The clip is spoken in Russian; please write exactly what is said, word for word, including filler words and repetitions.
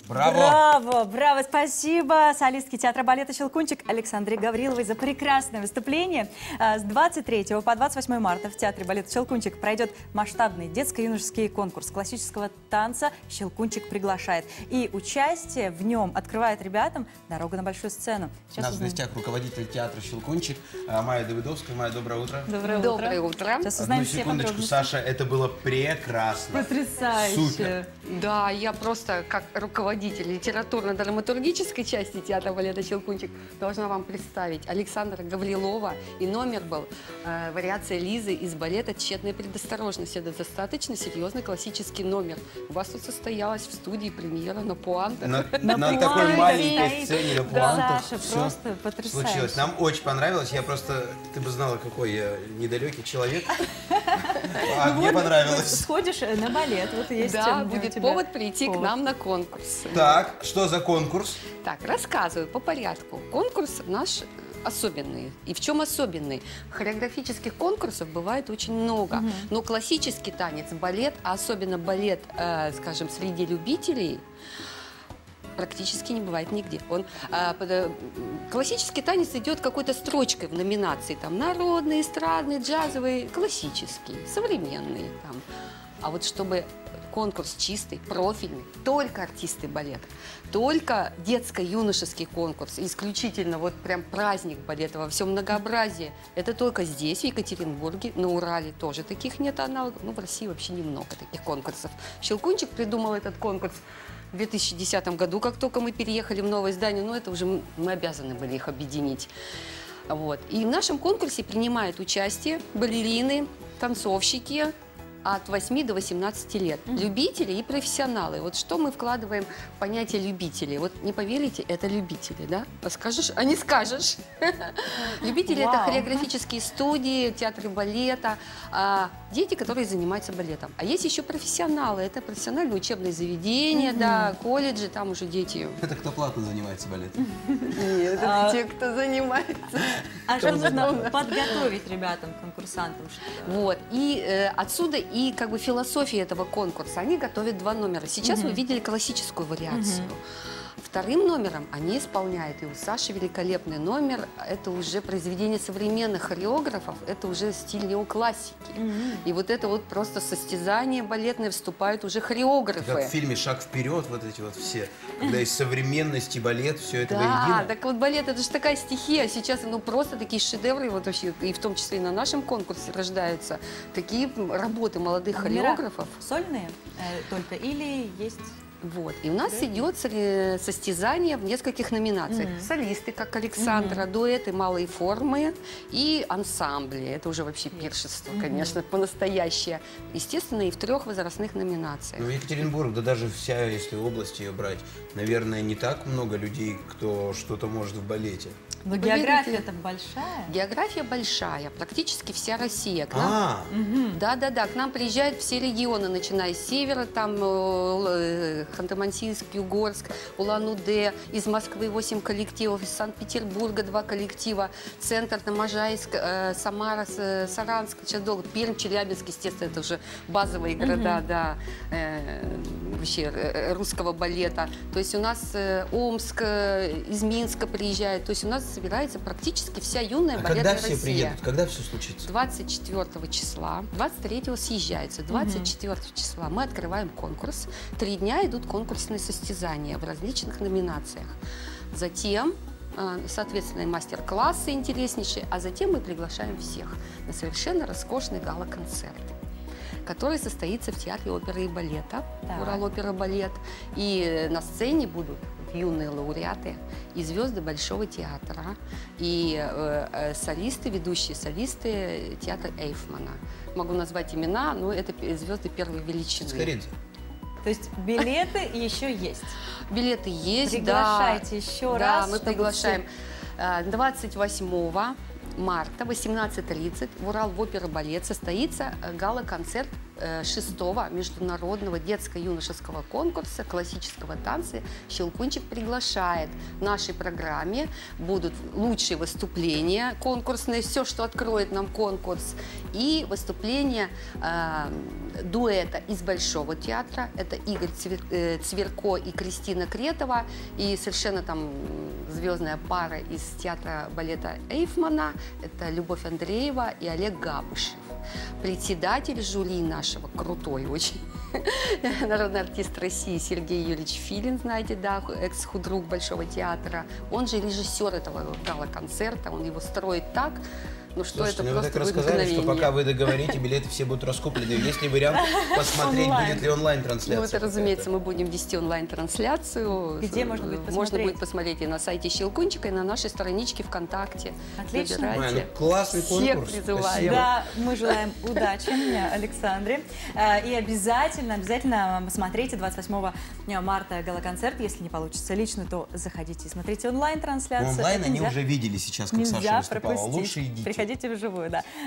Браво! Браво, браво, спасибо солистке театра балета «Щелкунчик» Александре Гавриловой за прекрасное выступление. С двадцать третьего по двадцать восьмое марта в театре балета «Щелкунчик» пройдет масштабный детско-юношеский конкурс классического танца «Щелкунчик приглашает». И участие в нем открывает ребятам дорогу на большую сцену. Сейчас У нас в гостях руководитель театра «Щелкунчик» Майя Давыдовская. Майя, доброе утро. Доброе утро. Доброе утро. Сейчас узнаем Одну все секундочку, подробности. Саша, это было прекрасно. Потрясающе. Супер. Да, я просто как руководитель литературно-драматургической части театра балета «Щелкунчик» должна вам представить Александра Гаврилова. И номер был э, вариация Лизы из балета «Тщетная предосторожность». Это достаточно серьезный классический номер. У вас тут состоялась в студии премьера на пуантах. На, На на пуанте такой маленькой стоит. сцене на Да, пуантах Саша, всё просто потрясающе. случилось. Нам очень понравилось. Я просто, ты бы знала, какой я недалекий человек. А мне понравилось. Сходишь на балет, вот есть. Да, у будет тебя повод прийти повод. к нам на конкурс. Так, что за конкурс? Так, рассказываю по порядку. Конкурс наш особенный. И в чем особенный? Хореографических конкурсов бывает очень много. Мгм. Но классический танец, балет, а особенно балет, э, скажем, среди любителей, практически не бывает нигде. Он, а, под, э, классический танец идет какой-то строчкой в номинации. Там народный, эстрадный, джазовый, классический, современный. Там. А вот чтобы конкурс чистый, профильный, только артисты балета, только детско-юношеский конкурс, исключительно вот прям праздник балета во всем многообразии. Это только здесь, в Екатеринбурге, на Урале тоже таких нет аналогов. Ну, в России вообще немного таких конкурсов. Щелкунчик придумал этот конкурс в две тысячи десятом году, как только мы переехали в новое здание, но это уже мы обязаны были их объединить. Вот. И в нашем конкурсе принимают участие балерины, танцовщики от восьми до восемнадцати лет. Mm-hmm. Любители и профессионалы. Вот что мы вкладываем в понятие любителей. Вот не поверите, это любители, да? Скажешь, а не скажешь. Любители — это хореографические студии, театры балета, дети, которые занимаются балетом. А есть еще профессионалы. Это профессиональные учебные заведения, да, колледжи, там уже дети. Это кто платно занимается балетом? Нет, это те, кто занимается. А что нужно подготовить ребятам, конкурсантам? Вот. И э, отсюда и как бы философия этого конкурса. Они готовят два номера. Сейчас Мгм. вы видели классическую вариацию. Мгм. Вторым номером они исполняют, и у Саши великолепный номер, это уже произведение современных хореографов, это уже стиль неоклассики. Мгм. И вот это вот просто состязание балетное, вступают уже хореографы. Как в фильме «Шаг вперед», вот эти вот все, когда из современности балет, все это Да, воедино. так вот балет — это же такая стихия. Сейчас ну, просто такие шедевры, вот вообще, и в том числе и на нашем конкурсе рождаются такие работы молодых хореографов. Сольные э, только или есть... Вот. И у нас Да. идет сори- состязание в нескольких номинациях. Мгм. Солисты, как Александра, Мгм. дуэты, малые формы и ансамбли. Это уже вообще пиршество, Мгм. конечно, по-настоящее. Естественно, и в трех возрастных номинациях. Ну, Екатеринбург, да даже вся, если область ее брать, наверное, не так много людей, кто что-то может в балете. Но Вы география-то большая. География большая, практически вся Россия. К нам А, Мгм. Да-да-да, к нам приезжают все регионы, начиная с севера, там э, Ханты-Мансийск, Югорск, Улан-Удэ, из Москвы восемь коллективов, из Санкт-Петербурга два коллектива, центр, Можайск, э, Самара, С- Саранск, сейчас долго, Пермь, Челябинск, естественно, это уже базовые города, да, э, вообще э, русского балета. То есть у нас э, Омск, э, из Минска приезжают, то есть у нас собирается практически вся юная а балетная когда все Россия. приедут? Когда все случится? двадцать четвёртого числа, двадцать третьего съезжаются, двадцать четвёртого числа мы открываем конкурс. Три дня идут конкурсные состязания в различных номинациях. Затем, э, соответственно, и мастер-классы интереснейшие, а затем мы приглашаем всех на совершенно роскошный гала-концерт, который состоится в Театре оперы и балета, Так. Урал-опера балет. И на сцене будут юные лауреаты и звезды Большого театра, и э, э, солисты, ведущие солисты театра Эйфмана. Могу назвать имена, но это пе- звезды первой величины. Скоридзе. То есть билеты еще есть. Билеты есть, Приглашайте да. еще Да, раз, мы чтобы приглашаем. Э, двадцать восьмого марта, восемнадцать тридцать, в Урал-опера балет состоится э, гала-концерт э, шестого международного детско-юношеского конкурса классического танца «Щелкунчик» приглашает. В нашей программе будут лучшие выступления конкурсные, все, что откроет нам конкурс, и выступления э, дуэта из Большого театра. Это Игорь Цвер, э, Цверко и Кристина Кретова, и совершенно там звездная пара из театра балета Эйфмана. Это Любовь Андреева и Олег Габышев. Председатель жюри нашего, крутой очень, народный артист России Сергей Юрьевич Филин, знаете, да, экс-худрук Большого театра. Он же режиссер этого гала-концерта, он его строит так, ну что Слушайте, это ну вы просто так будет рассказали, что мгновение. пока вы договорите, билеты все будут раскуплены. Есть ли вариант посмотреть, Онлайн. будет ли онлайн-трансляция? Ну, это, разумеется, мы будем вести онлайн-трансляцию. Где можно будет Можно посмотреть? будет посмотреть и на сайте Щелкунчика, и на нашей страничке ВКонтакте. Отлично. Выбирайте. Ой, ну, классный Всех конкурс. призываю. Спасибо. Да, мы желаем удачи Александре. Э, И обязательно, обязательно смотрите двадцать восьмого марта гала-концерт. Если не получится лично, то заходите и смотрите онлайн-трансляцию. Онлайн Это они нельзя- уже видели сейчас, как Саша Нельзя выступала. пропустить. Лучше идите. Приходите вживую, да.